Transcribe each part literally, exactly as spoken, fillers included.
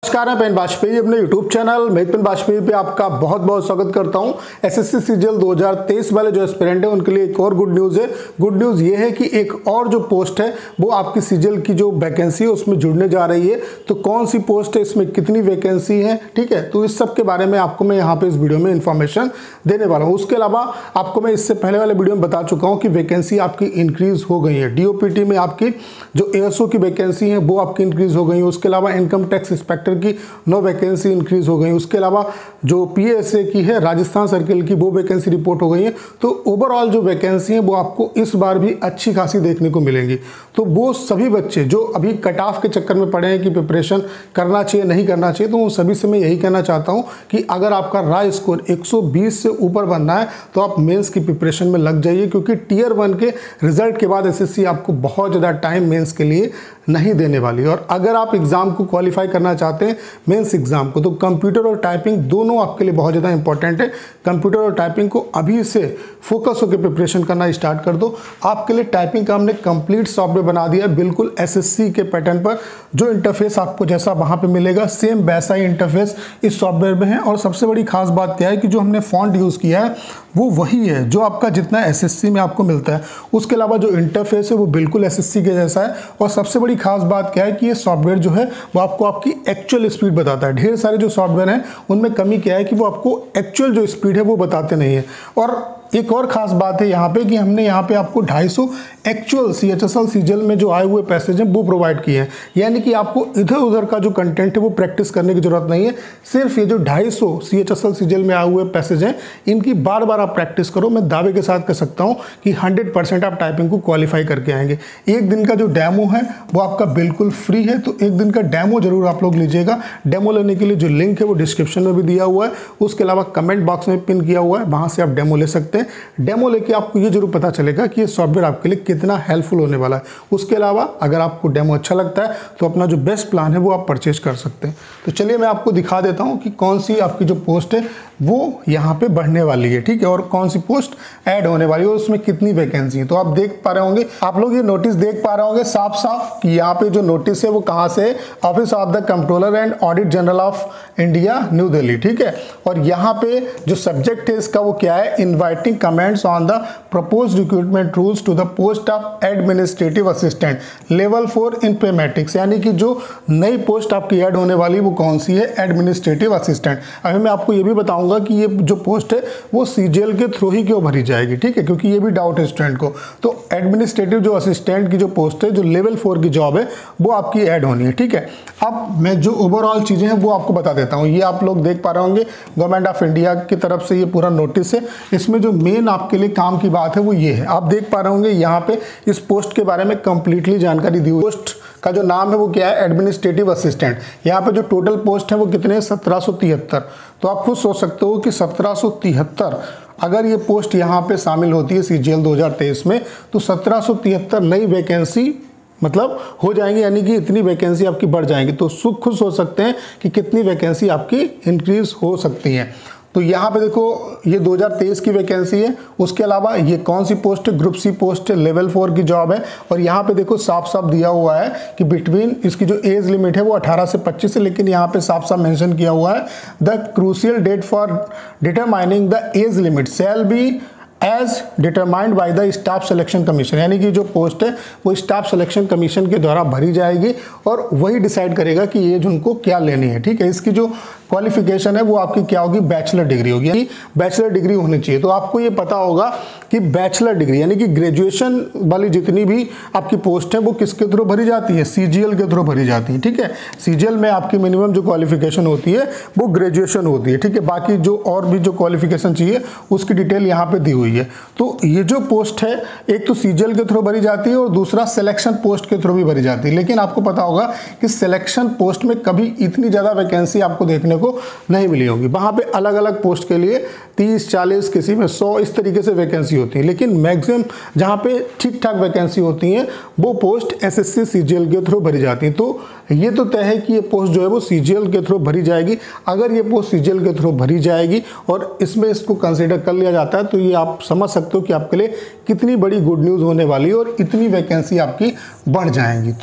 नमस्कार, मैं पेन बाजपेयी अपने यूट्यूब चैनल मेक पेन बाजपेयी पे आपका बहुत बहुत स्वागत करता हूं। एसएससी सीजीएल दो हज़ार तेईस वाले जो एस्पिरेंट है उनके लिए एक और गुड न्यूज़ है। गुड न्यूज़ ये है कि एक और जो पोस्ट है वो आपकी सीजीएल की जो वैकेंसी है उसमें जुड़ने जा रही है। तो कौन सी पोस्ट है, इसमें कितनी वैकेंसी है, ठीक है, तो इस सब के बारे में आपको मैं यहाँ पे इस वीडियो में इन्फॉर्मेशन देने वाला हूँ। उसके अलावा आपको मैं इससे पहले वाले वीडियो में बता चुका हूँ कि वैकेंसी आपकी इंक्रीज हो गई है। डीओपीटी में आपकी जो एएसओ की वैकेंसी है वो आपकी इंक्रीज हो गई है। उसके अलावा इनकम टैक्स इंस्पेक्टर की नौ वैकेंसी इंक्रीज हो गई। उसके अलावा जो पीएसए की है राजस्थान सर्किल की वो वैकेंसी रिपोर्ट हो गई है। तो ओवरऑल जो वैकेंसी है वो आपको इस बार भी अच्छी खासी देखने को मिलेंगी। तो वो सभी बच्चे जो अभी कट ऑफ के चक्कर में पड़े हैं कि प्रिपरेशन करना चाहिए नहीं करना चाहिए, तो उन सभी से मैं यही कहना चाहता हूं कि अगर आपका राय स्कोर एक सौ बीस से ऊपर बनना है तो आप मेंस की प्रिपरेशन में लग जाइए, क्योंकि टीयर वन के रिजल्ट के बाद एसएससी आपको बहुत ज़्यादा टाइम मेंस के लिए नहीं देने वाली। और अगर आप एग्जाम को क्वालिफाई करना चाहते हैं मेंस एग्जाम को, तो कंप्यूटर और टाइपिंग दोनों आपके लिए बहुत ज़्यादा इंपॉर्टेंट है। कंप्यूटर और टाइपिंग को अभी से फोकस होकर प्रिपरेशन करना स्टार्ट कर दो। आपके लिए टाइपिंग का हमने कंप्लीट सॉफ्टवेयर बना दिया है, बिल्कुल एसएससी के पैटर्न पर। जो इंटरफेस आपको जैसा वहाँ पे मिलेगा सेम वैसा ही इंटरफेस इस सॉफ्टवेयर में है। और सबसे बड़ी खास बात क्या है कि जो हमने फॉन्ट यूज़ किया है वो वही है जो आपका जितना एसएससी में आपको मिलता है। उसके अलावा जो इंटरफेस है वो बिल्कुल एसएससी के जैसा है। और सबसे बड़ी खास बात क्या है कि ये सॉफ्टवेयर जो है वो आपको आपकी एक्चुअल स्पीड बताता है। ढेर सारे जो सॉफ्टवेयर हैं उनमें कमी क्या है कि वो आपको एक्चुअल जो स्पीड है वो बताते नहीं है। और एक और खास बात है यहाँ पे कि हमने यहाँ पे आपको ढाई सौ actual C H S L CGL में जो आए हुए पैसेज हैं वो प्रोवाइड किए हैं। यानी कि आपको इधर उधर का जो कंटेंट है वो प्रैक्टिस करने की जरूरत नहीं है। सिर्फ ये जो ढाई सौ C H S L CGL में आए हुए पैसेज हैं इनकी बार बार आप प्रैक्टिस करो। मैं दावे के साथ कह सकता हूँ कि हंड्रेड परसेंट आप टाइपिंग को क्वालिफाई करके आएंगे। एक दिन का जो डेमो है वो आपका बिल्कुल फ्री है, तो एक दिन का डेमो जरूर आप लोग लीजिएगा। डेमो लेने के लिए जो लिंक है वो डिस्क्रिप्शन में भी दिया हुआ है। उसके अलावा कमेंट बॉक्स में पिन किया हुआ है, वहाँ से आप डेमो ले सकते हैं। डेमो लेके आपको ये जरूर पता चलेगा कि ये सॉफ्टवेयर आपके लिए कितना हेल्पफुल होने वाला है। उसके अलावा अगर आपको डेमो अच्छा लगता है तो अपना जो बेस्ट प्लान है वो आप परचेज कर सकते हैं। तो चलिए मैं आपको दिखा देता हूँ कि कौन सी आपकी जो पोस्ट है वो यहाँ पे बढ़ने वाली है, ठीक है, और कौन सी पोस्ट ऐड होने वाली है और उसमें कितनी वैकेंसी है। तो आप देख पा रहे होंगे, आप लोग ये नोटिस देख पा रहे होंगे साफ साफ कि यहाँ पे जो नोटिस है वो कहाँ से है, office of the controller and audit general of India new Delhi, ठीक है। और यहाँ पे जो सब्जेक्ट है इसका वो क्या है, inviting comments on the proposed recruitment rules to the post of administrative assistant level four in pay matrix. यानी कि जो नई पोस्ट आपकी ऐड होने वाली वो कौन सी है, एडमिनिस्ट्रेटिव असिस्टेंट। अभी मैं आपको ये भी बताऊंगा कि ये जो पोस्ट है वो सीजीएल के थ्रू ही क्यों भरी जाएगी, ठीक है, क्योंकि ये भी डाउट है स्टूडेंट को। तो एडमिनिस्ट्रेटिव जो असिस्टेंट की जो पोस्ट है, जो लेवल फोर की जॉब है, वो आपकी ऐड होनी है, ठीक है। अब मैं जो ओवरऑल चीजें हैं वो आपको बता देता हूँ। ये आप लोग देख पा रहे होंगे गवर्नमेंट ऑफ इंडिया की तरफ से ये पूरा नोटिस है। इसमें जो मेन आपके लिए काम की बात है वो ये है, आप देख पा रहे होंगे यहाँ पे इस पोस्ट के बारे में कंप्लीटली जानकारी दी हुई। पोस्ट का जो नाम है वो क्या है, एडमिनिस्ट्रेटिव असिस्टेंट। यहाँ पे जो टोटल पोस्ट है वो कितने हैं, सत्रह सौ तिहत्तर। तो आप खुद सोच सकते हो कि सत्रह सौ तिहत्तर अगर ये पोस्ट यहाँ पे शामिल होती है सीजीएल दो हज़ार तेईस में तो सत्रह सौ तिहत्तर नई वैकेंसी मतलब हो जाएंगी, यानी कि इतनी वैकेंसी आपकी बढ़ जाएंगी। तो सुख खुद सोच सकते हैं कि कितनी वैकेंसी आपकी इंक्रीज हो सकती है। तो यहाँ पे देखो ये दो हज़ार तेईस की वैकेंसी है। उसके अलावा ये कौन सी पोस्ट है, ग्रुप सी पोस्ट है, लेवल फोर की जॉब है। और यहाँ पे देखो साफ साफ दिया हुआ है कि बिटवीन इसकी जो एज लिमिट है वो अठारह से पच्चीस है, लेकिन यहाँ पे साफ साफ मेंशन किया हुआ है the crucial date for determining the age limit shall be as determined by the staff selection commission. यानी कि जो पोस्ट है वो स्टाफ सिलेक्शन कमीशन के द्वारा भरी जाएगी और वही डिसाइड करेगा कि एज उनको क्या लेनी है, ठीक है। इसकी जो क्वालिफिकेशन है वो आपकी क्या होगी, बैचलर डिग्री होगी, यानी बैचलर डिग्री होनी चाहिए। तो आपको ये पता होगा कि बैचलर डिग्री यानी कि ग्रेजुएशन वाली जितनी भी आपकी पोस्ट है वो किसके थ्रू भरी जाती है, सीजीएल के थ्रू भरी जाती है, ठीक है। सीजीएल में आपकी मिनिमम जो क्वालिफिकेशन होती है वो ग्रेजुएशन होती है, ठीक है। बाकी जो और भी जो क्वालिफिकेशन चाहिए उसकी डिटेल यहाँ पे दी हुई है। तो ये जो पोस्ट है एक तो सीजीएल के थ्रू भरी जाती है और दूसरा सिलेक्शन पोस्ट के थ्रू भी भरी जाती है। लेकिन आपको पता होगा कि सिलेक्शन पोस्ट में कभी इतनी ज़्यादा वैकेंसी आपको देखने को नहीं मिली होगी। वहाँ पे अलग अलग पोस्ट के लिए तीस चालीस किसी में सौ इस तरीके से वैकेंसी होती है। लेकिन मैक्सिमम जहाँ पे ठीक ठाक वैकेंसी होती हैं वो पोस्ट एसएससी सीजीएल के थ्रू भरी जाती हैं। तो ये तो तय है कि ये पोस्ट जो है वो सीजीएल के थ्रू भरी जाएगी। अगर ये पोस्ट सीजीएल के थ्रू भरी जाएगी और इसमें इसको कंसिडर कर लिया जाता है तो ये आप समझ सकते हो कि आपके लिए कितनी बड़ी गुड न्यूज़ होने वाली है और इतनी वैकेंसी आपकी बढ़ जाएंगी। तो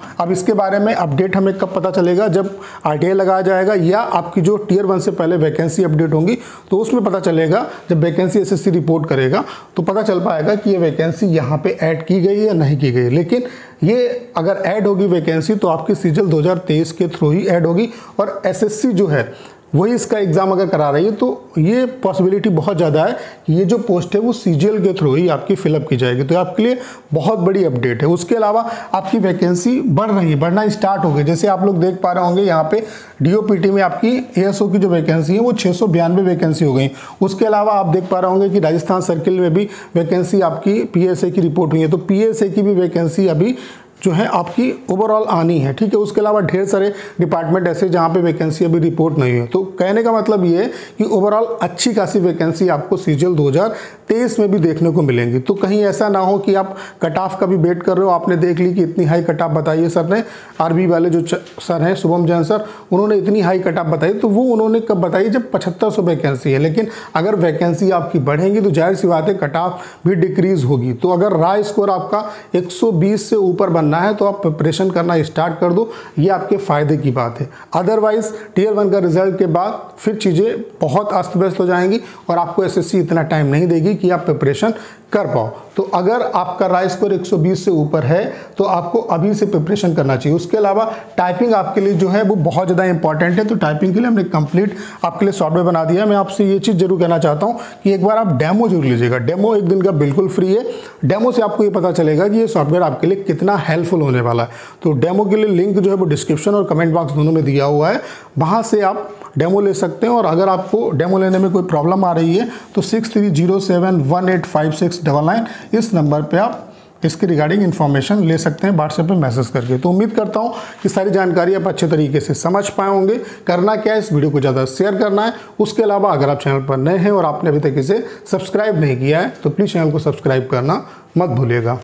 अब इसके बारे में अपडेट हमें कब पता चलेगा, जब आरटीआई लगाया जाएगा या आपकी जो टीयर वन से पहले वैकेंसी अपडेट होंगी तो उसमें पता चलेगा। जब वैकेंसी एसएससी रिपोर्ट करेगा तो पता चल पाएगा कि ये वैकेंसी यहाँ पे ऐड की गई है या नहीं की गई। लेकिन ये अगर ऐड होगी वैकेंसी तो आपकी सीजीएल दो हज़ार तेईस के थ्रू ही ऐड होगी और एसएससी जो है वही इसका एग्जाम अगर करा रही है तो ये पॉसिबिलिटी बहुत ज़्यादा है कि ये जो पोस्ट है वो सीजीएल के थ्रू ही आपकी फिलअप की जाएगी। तो आपके लिए बहुत बड़ी अपडेट है। उसके अलावा आपकी वैकेंसी बढ़ रही है, बढ़ना स्टार्ट हो गई। जैसे आप लोग देख पा रहे होंगे यहाँ पे डीओपीटी में आपकी एएसओ की जो वैकेंसी है वो छः सौ बयानवे वैकेंसी हो गई। उसके अलावा आप देख पा रहे होंगे कि राजस्थान सर्किल में भी वैकेंसी आपकी पीएसए की रिपोर्ट हुई है, तो पीएसए की भी वैकेंसी अभी जो है आपकी ओवरऑल आनी है, ठीक है। उसके अलावा ढेर सारे डिपार्टमेंट ऐसे जहाँ पे वैकेंसी अभी रिपोर्ट नहीं है। तो कहने का मतलब ये है कि ओवरऑल अच्छी खासी वैकेंसी आपको सीजीएल दो हज़ार तेईस में भी देखने को मिलेंगी। तो कहीं ऐसा ना हो कि आप कट ऑफ का भी वेट कर रहे हो, आपने देख ली कि इतनी हाई कट ऑफ बताई है सर ने, आरबी वाले जो सर हैं शुभम जैन सर, उन्होंने इतनी हाई कट ऑफ बताई, तो वो उन्होंने कब बताई जब पचहत्तर सौ वैकेंसी है। लेकिन अगर वैकेंसी आपकी बढ़ेंगी तो जाहिर सी बात है कट ऑफ भी डिक्रीज होगी। तो अगर रॉ स्कोर आपका एक सौ बीस से ऊपर बनना है तो आप प्रिपरेशन करना स्टार्ट कर दो, ये आपके फायदे की बात है। अदरवाइज टीयर वन का रिजल्ट के बाद फिर चीज़ें बहुत अस्त व्यस्त हो जाएंगी और आपको एसएससी इतना टाइम नहीं देगी कि आप प्रिपरेशन कर पाओ। तो अगर आपका रॉ स्कोर एक सौ बीस से ऊपर है तो आपको अभी से प्रिपरेशन करना चाहिए। उसके अलावा टाइपिंग आपके लिए जो है वो बहुत ज़्यादा इंपॉर्टेंट है। तो टाइपिंग के लिए हमने कंप्लीट आपके लिए सॉफ्टवेयर बना दिया है। मैं आपसे ये चीज़ जरूर कहना चाहता हूँ कि एक बार आप डेमो जरूर लीजिएगा। डेमो एक दिन का बिल्कुल फ्री है। डेमो से आपको ये पता चलेगा कि ये सॉफ्टवेयर आपके लिए कितना हेल्पफुल होने वाला है। तो डेमो के लिए लिंक जो है वो डिस्क्रिप्शन और कमेंट बॉक्स दोनों में दिया हुआ है, वहाँ से आप डेमो ले सकते हैं। और अगर आपको डेमो लेने में कोई प्रॉब्लम आ रही है तो six three zero seven one eight five six double nine इस नंबर पे आप इसके रिगार्डिंग इन्फॉर्मेशन ले सकते हैं व्हाट्सएप पे मैसेज करके। तो उम्मीद करता हूँ कि सारी जानकारी आप अच्छे तरीके से समझ पाए होंगे। करना क्या है, इस वीडियो को ज़्यादा शेयर करना है। उसके अलावा अगर आप चैनल पर नए हैं और आपने अभी तक इसे सब्सक्राइब नहीं किया है तो प्लीज़ चैनल को सब्सक्राइब करना मत भूलिएगा।